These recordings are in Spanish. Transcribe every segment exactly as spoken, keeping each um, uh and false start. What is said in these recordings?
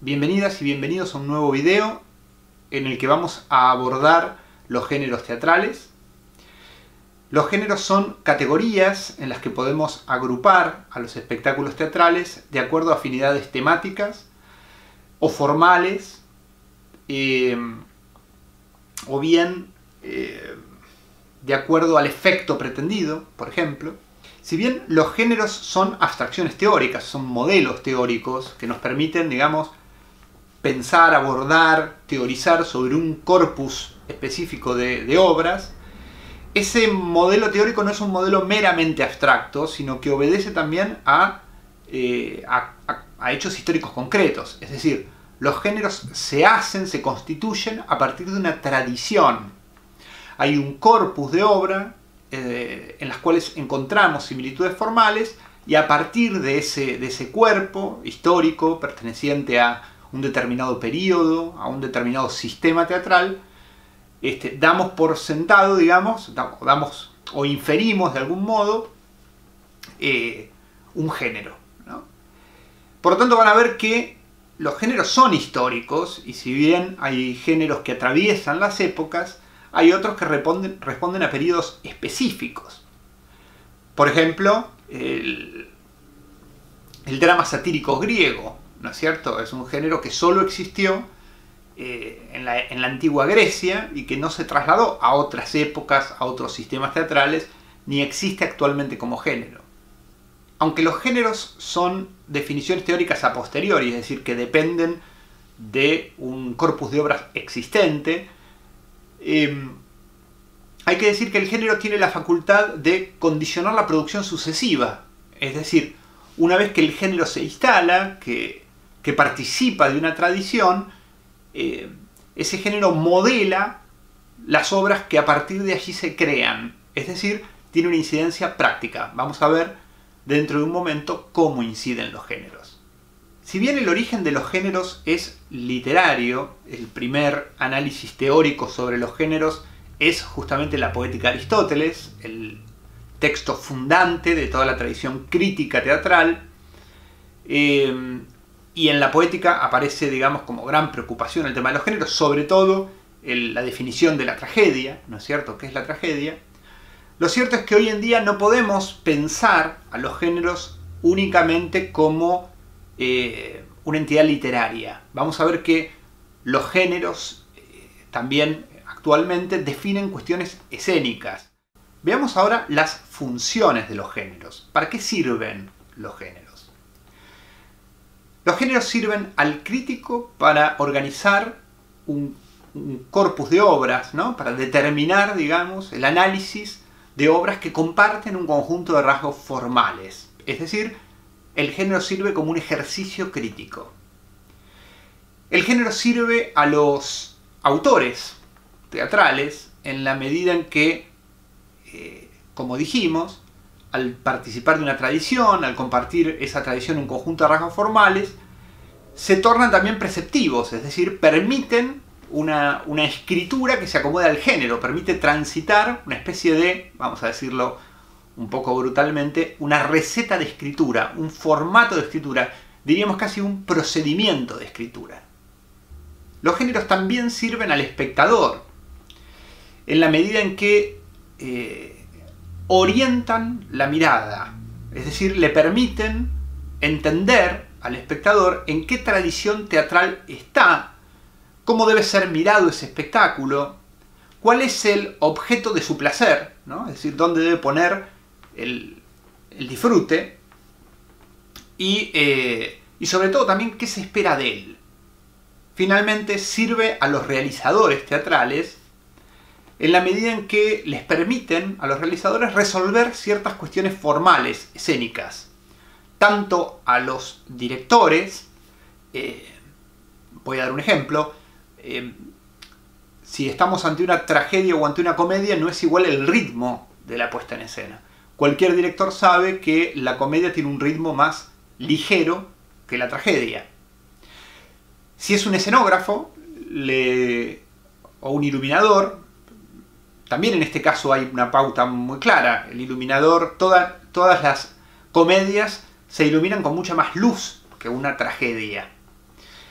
Bienvenidas y bienvenidos a un nuevo video en el que vamos a abordar los géneros teatrales. Los géneros son categorías en las que podemos agrupar a los espectáculos teatrales de acuerdo a afinidades temáticas o formales, eh, o bien eh, de acuerdo al efecto pretendido, por ejemplo. Si bien los géneros son abstracciones teóricas, son modelos teóricos que nos permiten, digamos, pensar, abordar, teorizar sobre un corpus específico de, de obras, ese modelo teórico no es un modelo meramente abstracto, sino que obedece también a, eh, a, a, a hechos históricos concretos. Es decir, los géneros se hacen, se constituyen a partir de una tradición. Hay un corpus de obra eh, en las cuales encontramos similitudes formales, y a partir de ese, de ese cuerpo histórico perteneciente a un determinado periodo, a un determinado sistema teatral, este, damos por sentado, digamos, damos o inferimos de algún modo eh, un género, ¿no? Por lo tanto, van a ver que los géneros son históricos, y si bien hay géneros que atraviesan las épocas, hay otros que responden, responden a periodos específicos. Por ejemplo, el, el drama satírico griego, ¿no es cierto? Es un género que solo existió eh, en, la, en la antigua Grecia y que no se trasladó a otras épocas, a otros sistemas teatrales, ni existe actualmente como género. Aunque los géneros son definiciones teóricas a posteriori, es decir, que dependen de un corpus de obras existente, eh, hay que decir que el género tiene la facultad de condicionar la producción sucesiva. Es decir, una vez que el género se instala, que que participa de una tradición, eh, ese género modela las obras que a partir de allí se crean. Es decir, tiene una incidencia práctica. Vamos a ver dentro de un momento cómo inciden los géneros. Si bien el origen de los géneros es literario, el primer análisis teórico sobre los géneros es justamente la Poética de Aristóteles, el texto fundante de toda la tradición crítica teatral. Eh, Y en la poética aparece, digamos, como gran preocupación el tema de los géneros, sobre todo el, la definición de la tragedia, ¿no es cierto? ¿Qué es la tragedia? Lo cierto es que hoy en día no podemos pensar a los géneros únicamente como eh, una entidad literaria. Vamos a ver que los géneros eh, también actualmente definen cuestiones escénicas. Veamos ahora las funciones de los géneros. ¿Para qué sirven los géneros? Los géneros sirven al crítico para organizar un, un corpus de obras, ¿no? Para determinar, digamos, el análisis de obras que comparten un conjunto de rasgos formales. Es decir, el género sirve como un ejercicio crítico. El género sirve a los autores teatrales en la medida en que, eh, como dijimos, al participar de una tradición, al compartir esa tradición en un conjunto de rasgos formales, se tornan también preceptivos, es decir, permiten una, una escritura que se acomoda al género, permite transitar una especie de, vamos a decirlo un poco brutalmente, una receta de escritura, un formato de escritura, diríamos casi un procedimiento de escritura. Los géneros también sirven al espectador, en la medida en que eh, orientan la mirada, es decir, le permiten entender al espectador en qué tradición teatral está, cómo debe ser mirado ese espectáculo, cuál es el objeto de su placer, ¿no? Es decir, dónde debe poner el, el disfrute, y, eh, y sobre todo también qué se espera de él. Finalmente, sirve a los realizadores teatrales en la medida en que les permiten a los realizadores resolver ciertas cuestiones formales, escénicas. Tanto a los directores, eh, voy a dar un ejemplo, eh, si estamos ante una tragedia o ante una comedia, no es igual el ritmo de la puesta en escena. Cualquier director sabe que la comedia tiene un ritmo más ligero que la tragedia. Si es un escenógrafo le, o un iluminador, también en este caso hay una pauta muy clara. El iluminador, toda, todas las comedias se iluminan con mucha más luz que una tragedia.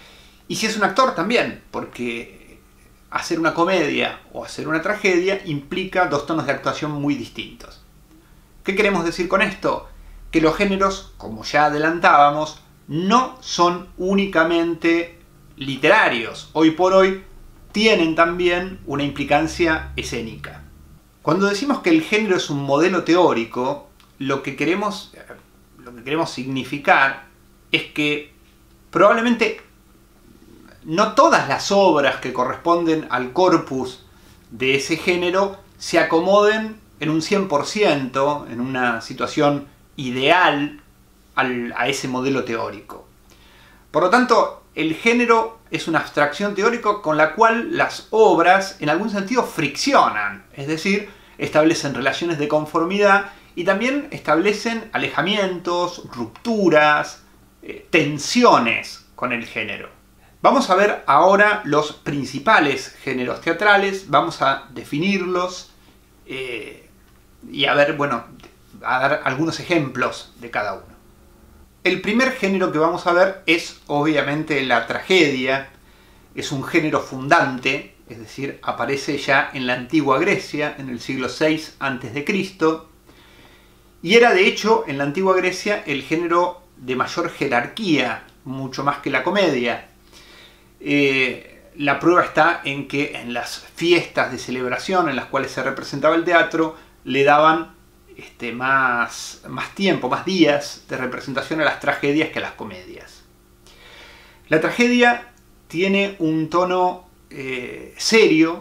Y si es un actor también, porque hacer una comedia o hacer una tragedia implica dos tonos de actuación muy distintos. ¿Qué queremos decir con esto? Que los géneros, como ya adelantábamos, no son únicamente literarios. Hoy por hoy tienen también una implicancia escénica. Cuando decimos que el género es un modelo teórico, lo que queremos, lo que queremos significar es que probablemente no todas las obras que corresponden al corpus de ese género se acomoden en un cien por ciento, en una situación ideal al, a ese modelo teórico. Por lo tanto, el género es una abstracción teórica con la cual las obras en algún sentido friccionan, es decir, establecen relaciones de conformidad y también establecen alejamientos, rupturas, eh, tensiones con el género. Vamos a ver ahora los principales géneros teatrales, vamos a definirlos eh, y a ver, bueno, a dar algunos ejemplos de cada uno. El primer género que vamos a ver es obviamente la tragedia. Es un género fundante, es decir, aparece ya en la antigua Grecia, en el siglo seis antes de Cristo, y era de hecho en la antigua Grecia el género de mayor jerarquía, mucho más que la comedia. Eh, la prueba está en que en las fiestas de celebración en las cuales se representaba el teatro le daban este, más, más tiempo, más días de representación a las tragedias que a las comedias. La tragedia tiene un tono eh, serio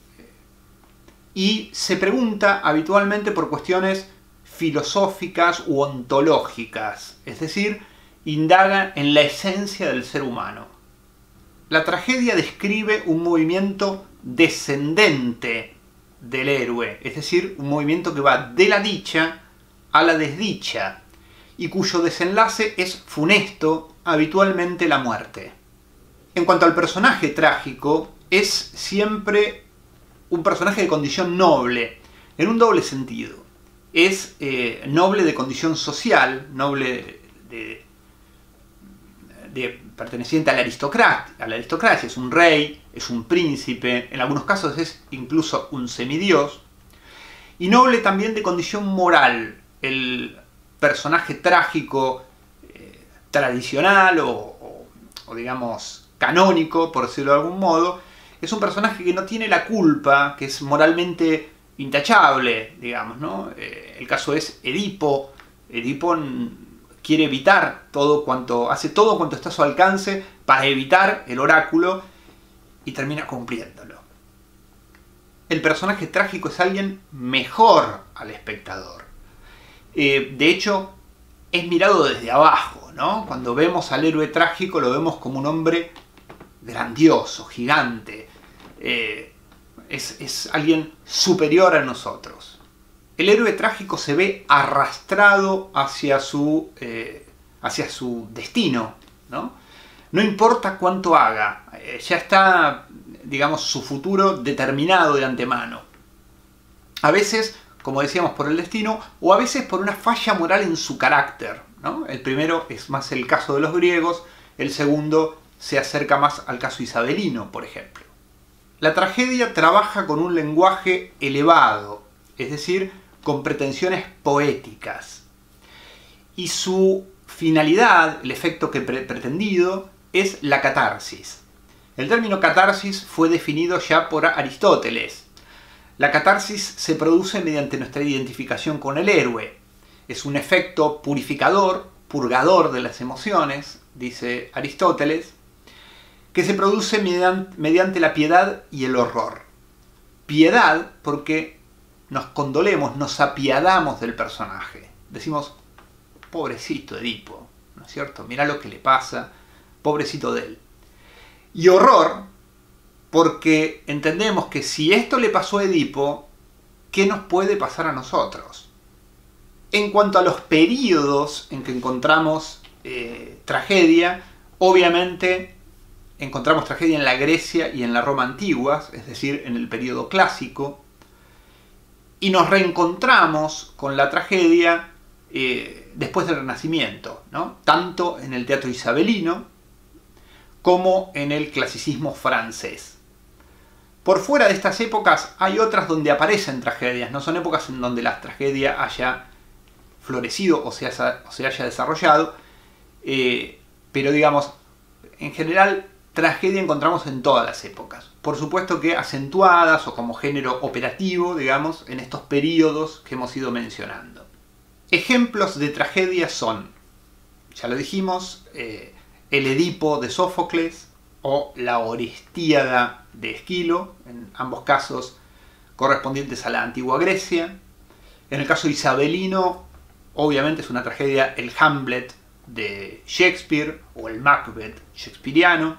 y se pregunta habitualmente por cuestiones filosóficas u ontológicas, es decir, indaga en la esencia del ser humano. La tragedia describe un movimiento descendente del héroe, es decir, un movimiento que va de la dicha a la desdicha y cuyo desenlace es funesto, habitualmente la muerte. En cuanto al personaje trágico, es siempre un personaje de condición noble, en un doble sentido. Es eh, noble de condición social, noble de, de perteneciente a la aristocracia, a la aristocracia, es un rey, es un príncipe, en algunos casos es incluso un semidios, y noble también de condición moral. El personaje trágico eh, tradicional o, o, o digamos canónico, por decirlo de algún modo, es un personaje que no tiene la culpa, que es moralmente intachable, digamos, ¿no? Eh, el caso es Edipo. Edipo quiere evitar todo cuanto, hace todo cuanto está a su alcance para evitar el oráculo y termina cumpliéndolo. El personaje trágico es alguien mejor al espectador. Eh, de hecho, es mirado desde abajo, ¿no? Cuando vemos al héroe trágico lo vemos como un hombre grandioso, gigante. Eh, es, es alguien superior a nosotros. El héroe trágico se ve arrastrado hacia su, eh, hacia su destino, ¿no? No importa cuánto haga, eh, ya está, digamos, su futuro determinado de antemano. A veces, como decíamos, por el destino, o a veces por una falla moral en su carácter, ¿no? El primero es más el caso de los griegos, el segundo se acerca más al caso isabelino, por ejemplo. La tragedia trabaja con un lenguaje elevado, es decir, con pretensiones poéticas. Y su finalidad, el efecto que pre pretendido, es la catarsis. El término catarsis fue definido ya por Aristóteles. La catarsis se produce mediante nuestra identificación con el héroe. Es un efecto purificador, purgador de las emociones, dice Aristóteles, que se produce mediante, mediante la piedad y el horror. Piedad porque nos condolemos, nos apiadamos del personaje. Decimos, pobrecito Edipo, ¿no es cierto? Mirá lo que le pasa, pobrecito de él. Y horror porque entendemos que si esto le pasó a Edipo, ¿qué nos puede pasar a nosotros? En cuanto a los períodos en que encontramos eh, tragedia, obviamente encontramos tragedia en la Grecia y en la Roma antiguas, es decir, en el período clásico, y nos reencontramos con la tragedia eh, después del Renacimiento, ¿no? Tanto en el teatro isabelino como en el clasicismo francés. Por fuera de estas épocas hay otras donde aparecen tragedias, no son épocas en donde la tragedia haya florecido o se haya, o se haya desarrollado, eh, pero digamos, en general, tragedia encontramos en todas las épocas. Por supuesto que acentuadas o como género operativo, digamos, en estos periodos que hemos ido mencionando. Ejemplos de tragedias son, ya lo dijimos, eh, el Edipo de Sófocles o la Orestíada de Esquilo, en ambos casos correspondientes a la antigua Grecia. En el caso isabelino, obviamente es una tragedia el Hamlet de Shakespeare o el Macbeth shakespeariano.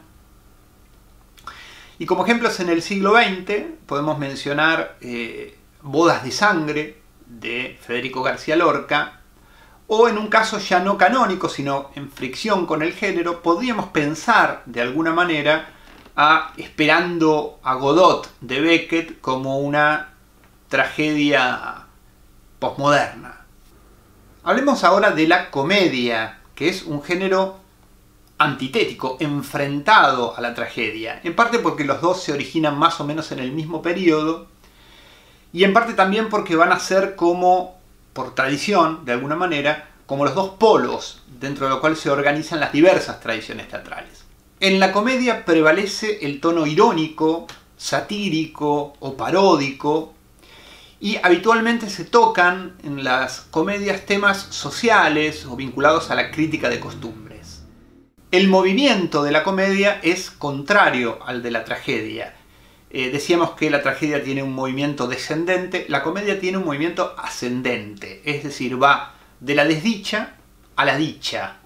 Y como ejemplos en el siglo veinte podemos mencionar eh, Bodas de Sangre de Federico García Lorca, o en un caso ya no canónico, sino en fricción con el género, podríamos pensar de alguna manera a Esperando a Godot de Beckett como una tragedia posmoderna. Hablemos ahora de la comedia, que es un género antitético, enfrentado a la tragedia, en parte porque los dos se originan más o menos en el mismo periodo, y en parte también porque van a ser como, por tradición, de alguna manera, como los dos polos dentro de lo cual se organizan las diversas tradiciones teatrales. En la comedia prevalece el tono irónico, satírico o paródico, y habitualmente se tocan en las comedias temas sociales o vinculados a la crítica de costumbres. El movimiento de la comedia es contrario al de la tragedia. Eh, decíamos que la tragedia tiene un movimiento descendente, la comedia tiene un movimiento ascendente, es decir, va de la desdicha a la dicha.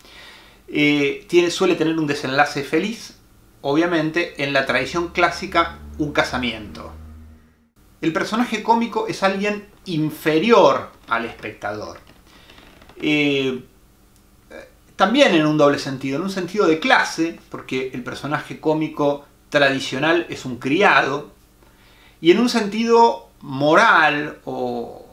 Eh, tiene, suele tener un desenlace feliz, obviamente, en la tradición clásica, un casamiento. El personaje cómico es alguien inferior al espectador. Eh, también en un doble sentido, en un sentido de clase, porque el personaje cómico tradicional es un criado, y en un sentido moral o,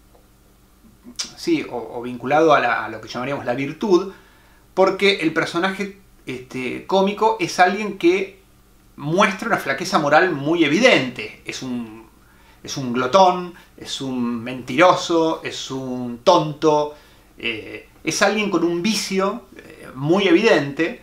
sí, o, o vinculado a, la, a lo que llamaríamos la virtud, porque el personaje este, cómico es alguien que muestra una flaqueza moral muy evidente. Es un, es un glotón, es un mentiroso, es un tonto, eh, es alguien con un vicio eh, muy evidente.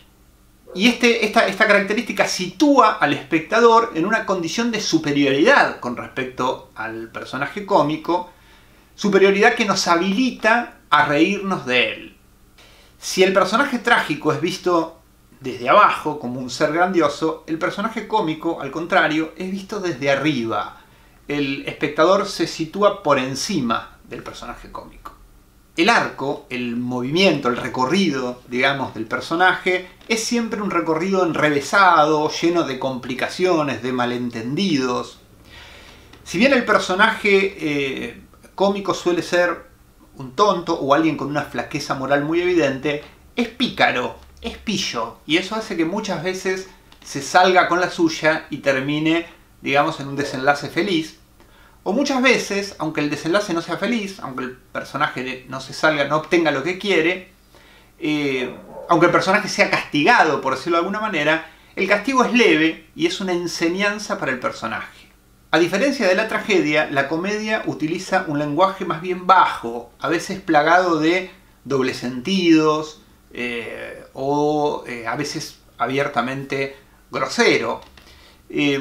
Y este, esta, esta característica sitúa al espectador en una condición de superioridad con respecto al personaje cómico, superioridad que nos habilita a reírnos de él. Si el personaje trágico es visto desde abajo como un ser grandioso, el personaje cómico, al contrario, es visto desde arriba. El espectador se sitúa por encima del personaje cómico. El arco, el movimiento, el recorrido, digamos, del personaje es siempre un recorrido enrevesado, lleno de complicaciones, de malentendidos. Si bien el personaje eh, cómico suele ser un tonto o alguien con una flaqueza moral muy evidente, es pícaro, es pillo, y eso hace que muchas veces se salga con la suya y termine, digamos, en un desenlace feliz. O muchas veces, aunque el desenlace no sea feliz, aunque el personaje no se salga, no obtenga lo que quiere, eh, aunque el personaje sea castigado, por decirlo de alguna manera, el castigo es leve y es una enseñanza para el personaje. A diferencia de la tragedia, la comedia utiliza un lenguaje más bien bajo, a veces plagado de dobles sentidos, eh, o eh, a veces abiertamente grosero. Eh,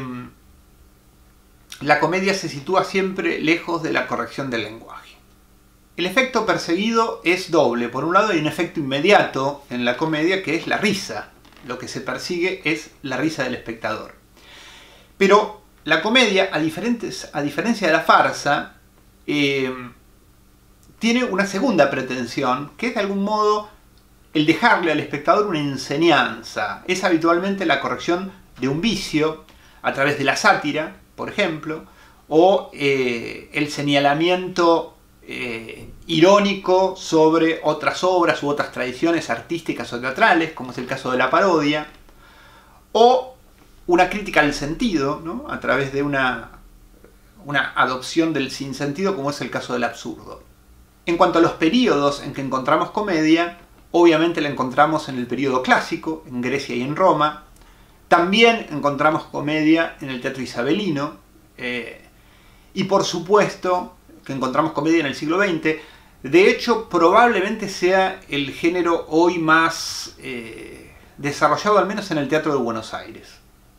La comedia se sitúa siempre lejos de la corrección del lenguaje. El efecto perseguido es doble. Por un lado hay un efecto inmediato en la comedia que es la risa. Lo que se persigue es la risa del espectador. Pero la comedia, a, a diferencia de la farsa, eh, tiene una segunda pretensión, que es de algún modo el dejarle al espectador una enseñanza. Es habitualmente la corrección de un vicio a través de la sátira, por ejemplo, o eh, el señalamiento eh, irónico sobre otras obras u otras tradiciones artísticas o teatrales, como es el caso de la parodia, o una crítica al sentido, ¿no? A través de una, una adopción del sinsentido, como es el caso del absurdo. En cuanto a los periodos en que encontramos comedia, obviamente la encontramos en el periodo clásico, en Grecia y en Roma. También encontramos comedia en el teatro isabelino. Eh, y por supuesto que encontramos comedia en el siglo veinte. De hecho, probablemente sea el género hoy más eh, desarrollado, al menos en el Teatro de Buenos Aires.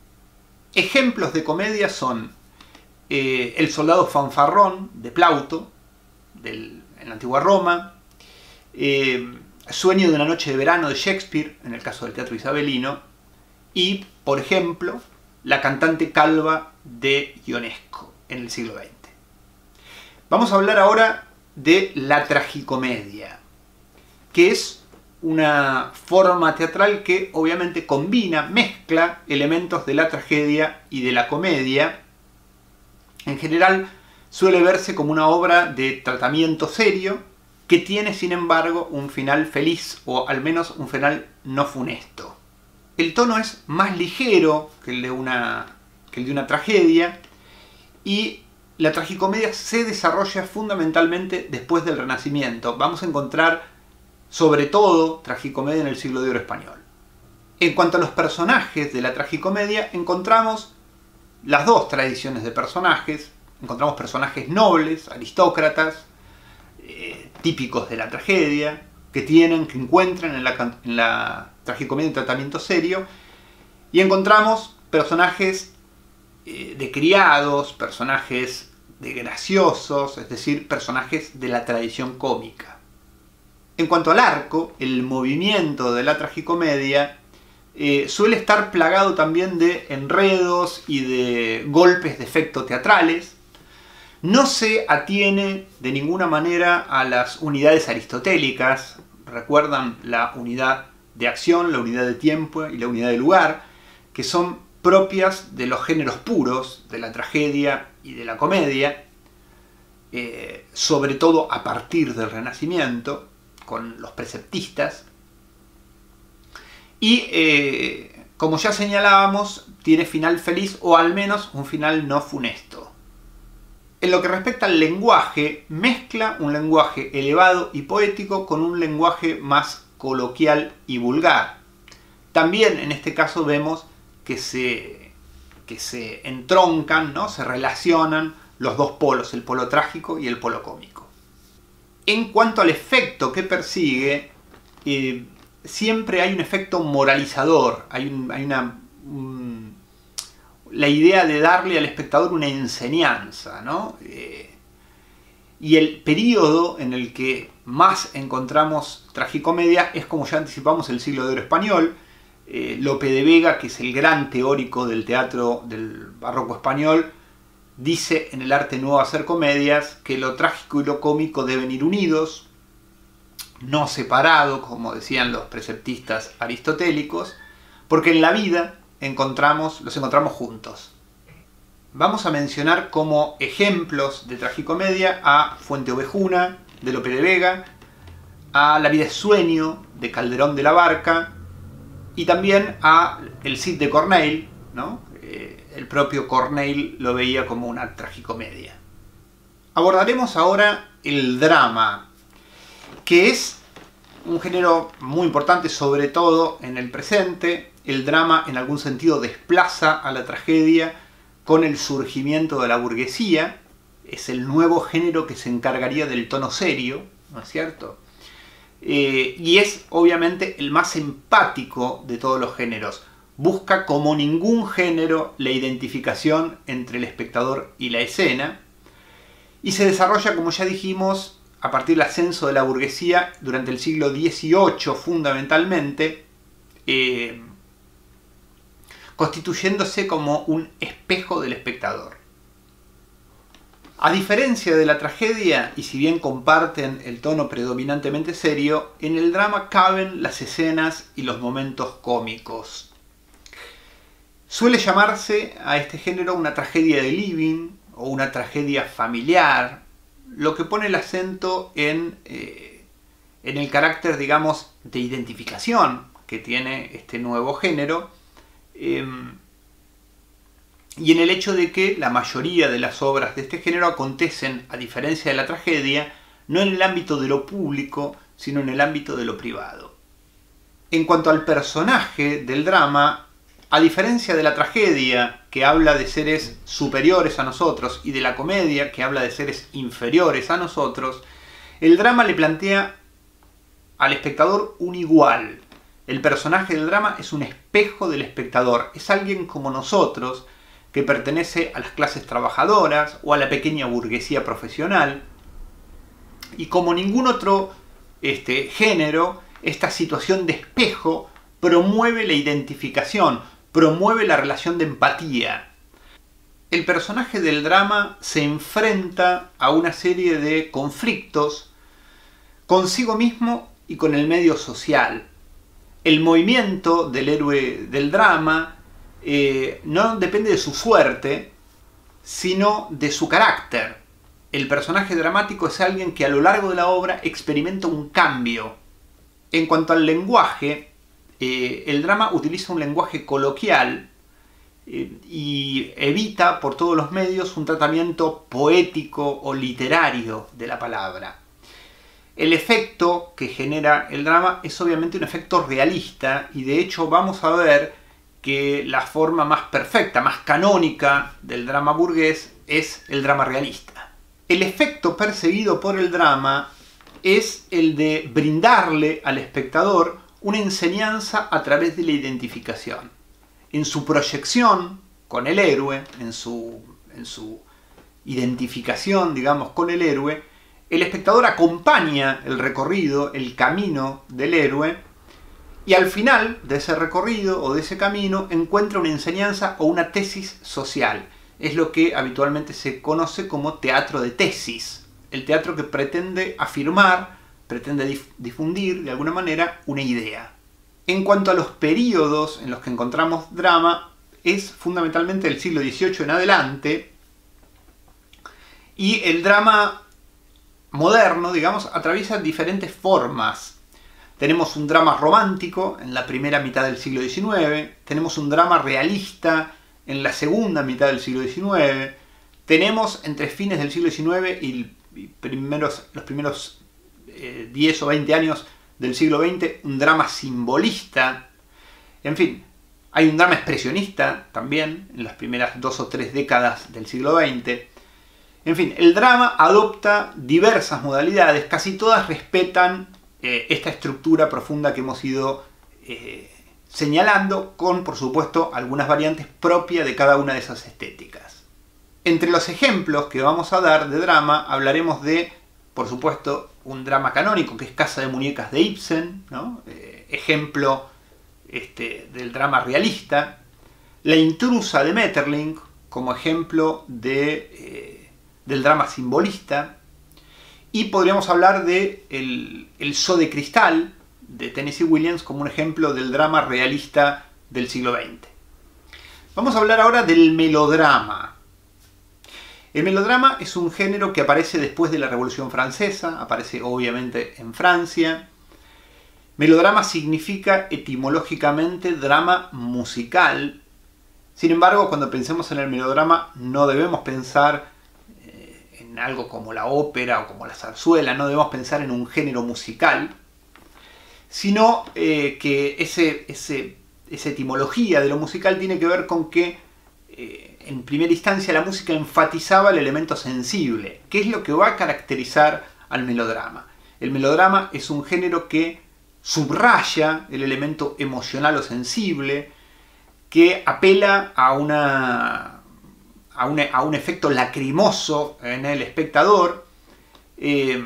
Ejemplos de comedia son eh, El soldado fanfarrón, de Plauto, del, en la antigua Roma, eh, Sueño de una noche de verano, de Shakespeare, en el caso del teatro isabelino, y, por ejemplo, La cantante calva, de Ionesco, en el siglo veinte. Vamos a hablar ahora de la tragicomedia, que es una forma teatral que obviamente combina, mezcla elementos de la tragedia y de la comedia. En general suele verse como una obra de tratamiento serio que tiene, sin embargo, un final feliz, o al menos un final no funesto. El tono es más ligero que el de una, que el de una tragedia, y la tragicomedia se desarrolla fundamentalmente después del Renacimiento. Vamos a encontrar, sobre todo, tragicomedia en el siglo de oro español. En cuanto a los personajes de la tragicomedia, encontramos las dos tradiciones de personajes. Encontramos personajes nobles, aristócratas, eh, típicos de la tragedia, que tienen, que encuentran en la, en la tragicomedia un tratamiento serio. Y encontramos personajes eh, de criados, personajes de graciosos, es decir, personajes de la tradición cómica. En cuanto al arco, el movimiento de la tragicomedia eh, suele estar plagado también de enredos y de golpes de efecto teatrales. No se atiene de ninguna manera a las unidades aristotélicas. Recuerdan la unidad de acción, la unidad de tiempo y la unidad de lugar, que son propias de los géneros puros, de la tragedia y de la comedia, eh, sobre todo a partir del Renacimiento, con los preceptistas. Y, eh, como ya señalábamos, tiene final feliz, o al menos un final no funesto. En lo que respecta al lenguaje, mezcla un lenguaje elevado y poético con un lenguaje más coloquial y vulgar. También en este caso vemos que se, que se entroncan, ¿no? Se relacionan los dos polos, el polo trágico y el polo cómico. En cuanto al efecto que persigue, eh, siempre hay un efecto moralizador, hay, un, hay una... Un, la idea de darle al espectador una enseñanza, ¿no? Eh, y el periodo en el que más encontramos tragicomedia es, como ya anticipamos, el siglo de oro español. Eh, Lope de Vega, que es el gran teórico del teatro del barroco español, dice en El arte nuevo de hacer comedias que lo trágico y lo cómico deben ir unidos, no separados, como decían los preceptistas aristotélicos, porque en la vida encontramos, los encontramos juntos. Vamos a mencionar como ejemplos de tragicomedia a Fuente Ovejuna, de Lope de Vega, a La vida es sueño, de Calderón de la Barca, y también a El Cid de Corneille, ¿no? Eh, el propio Corneille lo veía como una tragicomedia. Abordaremos ahora el drama, que es un género muy importante, sobre todo en el presente. El drama en algún sentido desplaza a la tragedia con el surgimiento de la burguesía. Es el nuevo género que se encargaría del tono serio, ¿no es cierto? Eh, y es obviamente el más empático de todos los géneros. Busca como ningún género la identificación entre el espectador y la escena. Y se desarrolla, como ya dijimos, a partir del ascenso de la burguesía durante el siglo dieciocho fundamentalmente, eh, constituyéndose como un espejo del espectador. A diferencia de la tragedia, y si bien comparten el tono predominantemente serio, en el drama caben las escenas y los momentos cómicos. Suele llamarse a este género una tragedia de living o una tragedia familiar, lo que pone el acento en, eh, en el carácter, digamos, de identificación que tiene este nuevo género, eh, y en el hecho de que la mayoría de las obras de este género acontecen, a diferencia de la tragedia, no en el ámbito de lo público, sino en el ámbito de lo privado. En cuanto al personaje del drama, a diferencia de la tragedia, que habla de seres superiores a nosotros, y de la comedia, que habla de seres inferiores a nosotros, el drama le plantea al espectador un igual. El personaje del drama es un espejo del espectador, es alguien como nosotros, que pertenece a las clases trabajadoras o a la pequeña burguesía profesional, y como ningún otro este, género, esta situación de espejo promueve la identificación, promueve la relación de empatía. El personaje del drama se enfrenta a una serie de conflictos consigo mismo y con el medio social. El movimiento del héroe del drama eh, no depende de su suerte, sino de su carácter. El personaje dramático es alguien que a lo largo de la obra experimenta un cambio. En cuanto al lenguaje, eh, el drama utiliza un lenguaje coloquial eh, y evita por todos los medios un tratamiento poético o literario de la palabra. El efecto que genera el drama es obviamente un efecto realista, y de hecho vamos a ver que la forma más perfecta, más canónica del drama burgués es el drama realista. El efecto perseguido por el drama es el de brindarle al espectador una enseñanza a través de la identificación. En su proyección con el héroe, en su, en su identificación, digamos, con el héroe, el espectador acompaña el recorrido, el camino del héroe, y al final de ese recorrido o de ese camino encuentra una enseñanza o una tesis social. Es lo que habitualmente se conoce como teatro de tesis. El teatro que pretende afirmar, pretende dif- difundir de alguna manera una idea. En cuanto a los períodos en los que encontramos drama, es fundamentalmente del siglo dieciocho en adelante, y el drama moderno, digamos, atraviesa diferentes formas. Tenemos un drama romántico en la primera mitad del siglo diecinueve, tenemos un drama realista en la segunda mitad del siglo diecinueve, tenemos entre fines del siglo diecinueve y primeros, los primeros eh, diez o veinte años del siglo veinte un drama simbolista. En fin, hay un drama expresionista también en las primeras dos o tres décadas del siglo veinte. En fin, el drama adopta diversas modalidades, casi todas respetan eh, esta estructura profunda que hemos ido eh, señalando, con, por supuesto, algunas variantes propias de cada una de esas estéticas. Entre los ejemplos que vamos a dar de drama, hablaremos de, por supuesto, un drama canónico, que es Casa de Muñecas de Ibsen, ¿no? eh, ejemplo este, del drama realista. La Intrusa de Maeterlinck, como ejemplo de... Eh, del drama simbolista, y podríamos hablar de El, el Zoo de Cristal de Tennessee Williams como un ejemplo del drama realista del siglo veinte. Vamos a hablar ahora del melodrama. El melodrama es un género que aparece después de la Revolución Francesa, aparece obviamente en Francia. Melodrama significa etimológicamente drama musical. Sin embargo, cuando pensemos en el melodrama no debemos pensar en algo como la ópera o como la zarzuela, no debemos pensar en un género musical, sino eh, que ese, ese, esa etimología de lo musical tiene que ver con que eh, en primera instancia la música enfatizaba el elemento sensible, que es lo que va a caracterizar al melodrama. El melodrama es un género que subraya el elemento emocional o sensible, que apela a una... A un, a un efecto lacrimoso en el espectador, eh,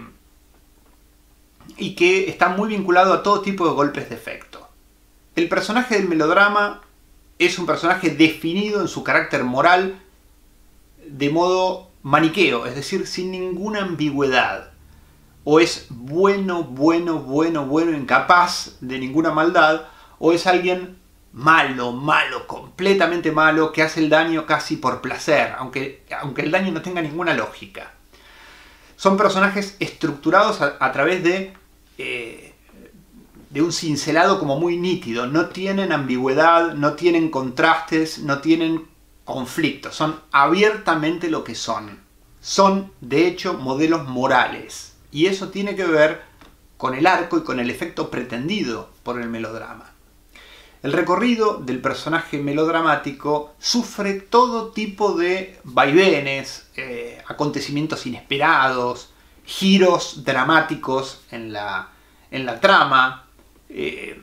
y que está muy vinculado a todo tipo de golpes de efecto. El personaje del melodrama es un personaje definido en su carácter moral de modo maniqueo, es decir, sin ninguna ambigüedad. O es bueno, bueno, bueno, bueno, incapaz de ninguna maldad, o es alguien malo, malo, completamente malo, que hace el daño casi por placer, aunque, aunque el daño no tenga ninguna lógica. Son personajes estructurados a, a través de, eh, de un cincelado como muy nítido. No tienen ambigüedad, no tienen contrastes, no tienen conflictos. Son abiertamente lo que son. Son, de hecho, modelos morales. Y eso tiene que ver con el arco y con el efecto pretendido por el melodrama. El recorrido del personaje melodramático sufre todo tipo de vaivenes, eh, acontecimientos inesperados, giros dramáticos en la, en la trama, eh,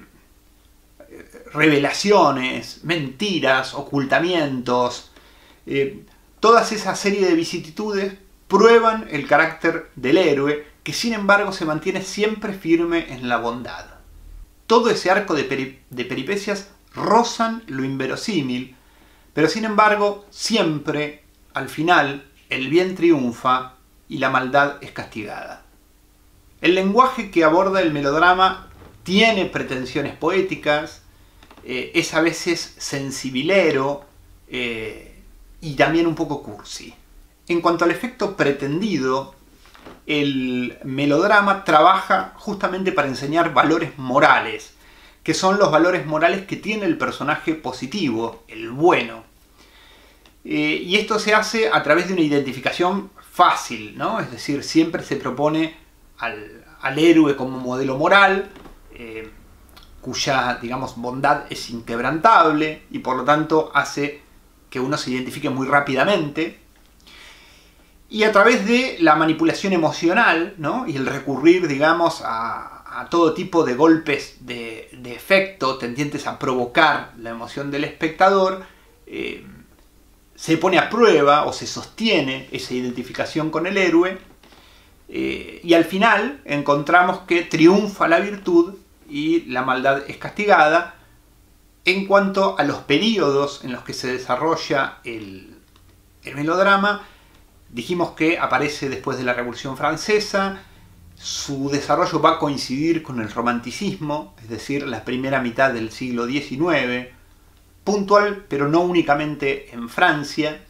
revelaciones, mentiras, ocultamientos. Eh, todas esa serie de vicisitudes prueban el carácter del héroe, que sin embargo se mantiene siempre firme en la bondad. Todo ese arco de, peri de peripecias rozan lo inverosímil, pero sin embargo siempre, al final, el bien triunfa y la maldad es castigada. El lenguaje que aborda el melodrama tiene pretensiones poéticas, eh, es a veces sensibilero eh, y también un poco cursi. En cuanto al efecto pretendido, el melodrama trabaja justamente para enseñar valores morales, que son los valores morales que tiene el personaje positivo, el bueno. Eh, y esto se hace a través de una identificación fácil, ¿no? Es decir, siempre se propone al, al héroe como modelo moral, eh, cuya, digamos, bondad es inquebrantable y por lo tanto hace que uno se identifique muy rápidamente. Y a través de la manipulación emocional, ¿no? Y el recurrir, digamos, a, a todo tipo de golpes de, de efecto tendientes a provocar la emoción del espectador, eh, se pone a prueba o se sostiene esa identificación con el héroe, eh, y al final encontramos que triunfa la virtud y la maldad es castigada. En cuanto a los periodos en los que se desarrolla el, el melodrama, dijimos que aparece después de la Revolución Francesa, su desarrollo va a coincidir con el romanticismo, es decir, la primera mitad del siglo diecinueve, puntual, pero no únicamente en Francia.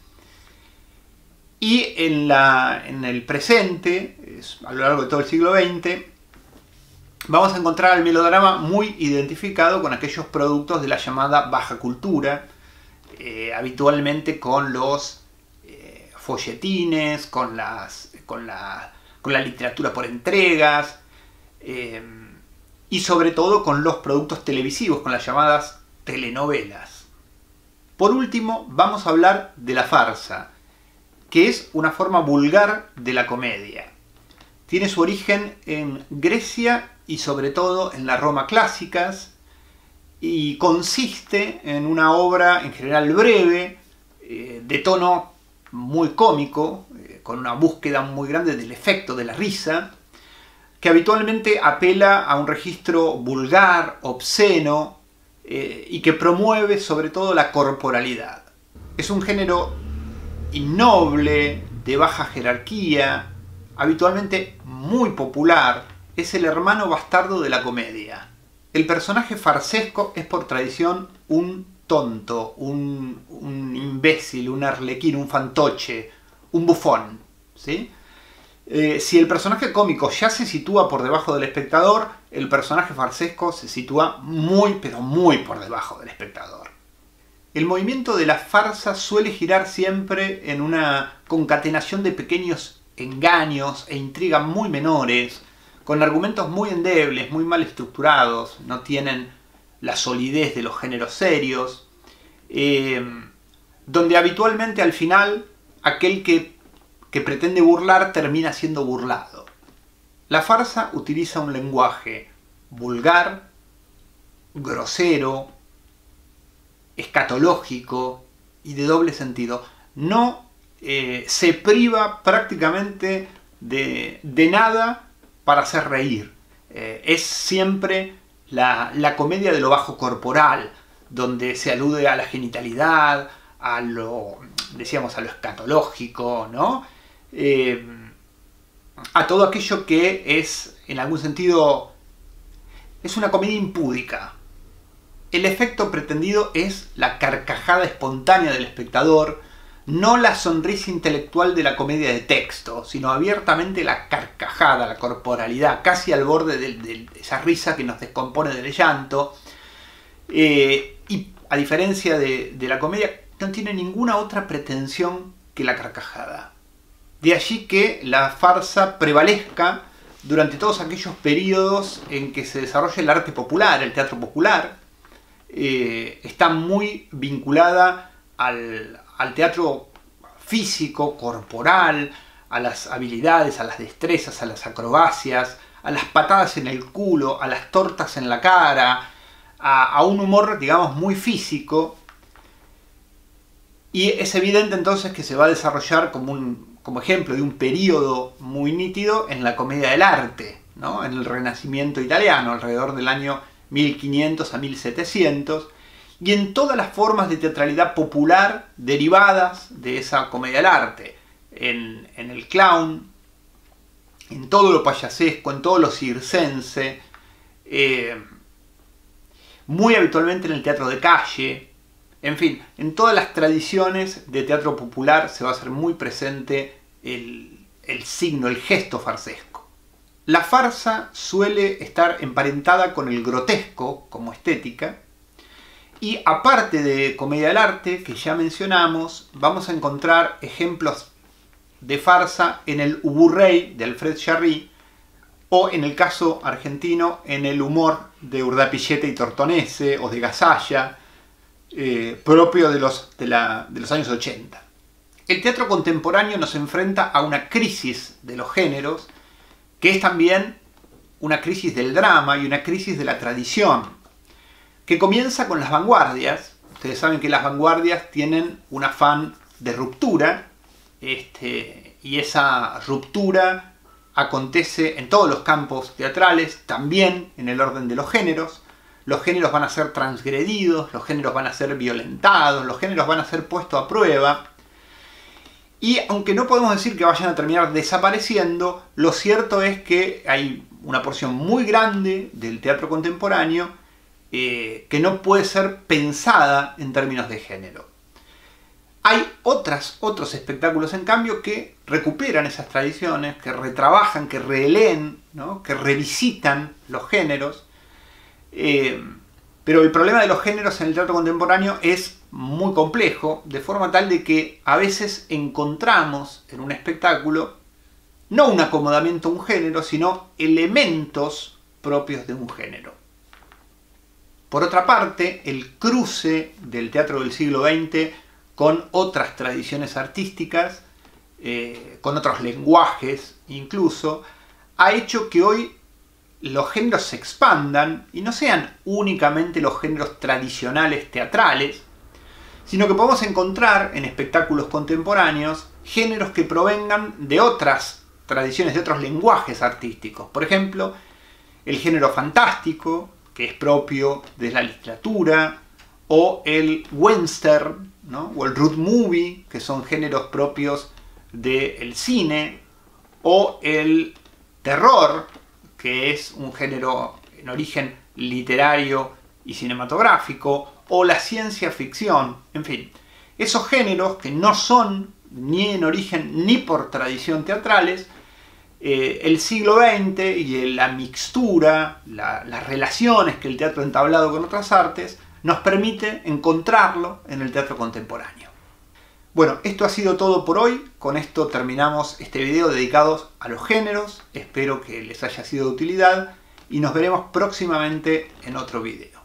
Y en, la, en el presente, a lo largo de todo el siglo veinte, vamos a encontrar al melodrama muy identificado con aquellos productos de la llamada baja cultura, eh, habitualmente con los folletines, con, las, con, la, con la literatura por entregas, eh, y sobre todo con los productos televisivos, con las llamadas telenovelas. Por último, vamos a hablar de la farsa, que es una forma vulgar de la comedia. Tiene su origen en Grecia y sobre todo en la Roma clásicas, y consiste en una obra en general breve, eh, de tono muy cómico, eh, con una búsqueda muy grande del efecto de la risa, que habitualmente apela a un registro vulgar, obsceno, eh, y que promueve sobre todo la corporalidad. Es un género innoble, de baja jerarquía, habitualmente muy popular, es el hermano bastardo de la comedia. El personaje farsesco es por tradición un tonto, un, un imbécil, un arlequín, un fantoche, un bufón, ¿sí? Eh, si el personaje cómico ya se sitúa por debajo del espectador, el personaje farsesco se sitúa muy, pero muy por debajo del espectador. El movimiento de la farsa suele girar siempre en una concatenación de pequeños engaños e intrigas muy menores, con argumentos muy endebles, muy mal estructurados, no tienen la solidez de los géneros serios, eh, donde habitualmente al final aquel que, que pretende burlar termina siendo burlado. La farsa utiliza un lenguaje vulgar, grosero, escatológico y de doble sentido. No eh, se priva prácticamente de, de nada para hacer reír. Eh, es siempre La, la comedia de lo bajo corporal, donde se alude a la genitalidad, a lo, decíamos, a lo escatológico, ¿no? Eh, a todo aquello que es, en algún sentido, es una comedia impúdica. El efecto pretendido es la carcajada espontánea del espectador, no la sonrisa intelectual de la comedia de texto, sino abiertamente la carcajada, la corporalidad, casi al borde de, de esa risa que nos descompone del llanto. Eh, y a diferencia de, de la comedia, no tiene ninguna otra pretensión que la carcajada. De allí que la farsa prevalezca durante todos aquellos periodos en que se desarrolla el arte popular, el teatro popular. Eh, está muy vinculada al, al teatro físico, corporal, a las habilidades, a las destrezas, a las acrobacias, a las patadas en el culo, a las tortas en la cara, a, a un humor, digamos, muy físico. Y es evidente entonces que se va a desarrollar como, un, como ejemplo de un periodo muy nítido en la comedia del arte, ¿no? En el Renacimiento italiano, alrededor del año mil quinientos a mil setecientos, y en todas las formas de teatralidad popular derivadas de esa comedia del arte, en, en el clown, en todo lo payasesco, en todo lo circense, eh, muy habitualmente en el teatro de calle, en fin, en todas las tradiciones de teatro popular se va a hacer muy presente el, el signo, el gesto farsesco. La farsa suele estar emparentada con el grotesco como estética, y aparte de comedia del arte, que ya mencionamos, vamos a encontrar ejemplos de farsa en el Uburrey de Alfred Jarry, o en el caso argentino, en el humor de Urdapilleta y Tortonese, o de Gasalla, eh, propio de los, de, la, de los años ochenta. El teatro contemporáneo nos enfrenta a una crisis de los géneros, que es también una crisis del drama y una crisis de la tradición, que comienza con las vanguardias. Ustedes saben que las vanguardias tienen un afán de ruptura, este, y esa ruptura acontece en todos los campos teatrales, también en el orden de los géneros. Los géneros van a ser transgredidos, los géneros van a ser violentados, los géneros van a ser puestos a prueba. Y aunque no podemos decir que vayan a terminar desapareciendo, lo cierto es que hay una porción muy grande del teatro contemporáneo eh, que no puede ser pensada en términos de género. Hay otras, otros espectáculos, en cambio, que recuperan esas tradiciones, que retrabajan, que releen, ¿no? Que revisitan los géneros. Eh, pero el problema de los géneros en el teatro contemporáneo es muy complejo, de forma tal de que a veces encontramos en un espectáculo no un acomodamiento a un género, sino elementos propios de un género. Por otra parte, el cruce del teatro del siglo veinte con otras tradiciones artísticas, eh, con otros lenguajes incluso, ha hecho que hoy los géneros se expandan y no sean únicamente los géneros tradicionales teatrales, sino que podemos encontrar en espectáculos contemporáneos géneros que provengan de otras tradiciones, de otros lenguajes artísticos. Por ejemplo, el género fantástico, que es propio de la literatura, o el western, ¿no? O el road movie, que son géneros propios del cine, o el terror, que es un género en origen literario y cinematográfico, o la ciencia ficción, en fin. Esos géneros que no son ni en origen ni por tradición teatrales, eh, el siglo veinte y la mixtura, la, las relaciones que el teatro ha entablado con otras artes, nos permite encontrarlo en el teatro contemporáneo. Bueno, esto ha sido todo por hoy. Con esto terminamos este video dedicado a los géneros. Espero que les haya sido de utilidad y nos veremos próximamente en otro video.